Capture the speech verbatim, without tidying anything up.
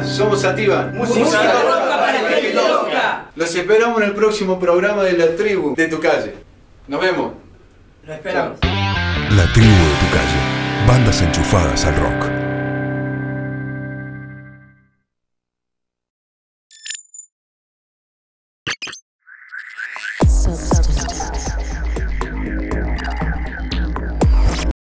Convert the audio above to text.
buenas, somos Sativa. Música loca para gente loca. Los esperamos en el próximo programa de La Tribu de tu Calle. Nos vemos. Lo esperamos. La Tribu de tu Calle. Bandas enchufadas al rock.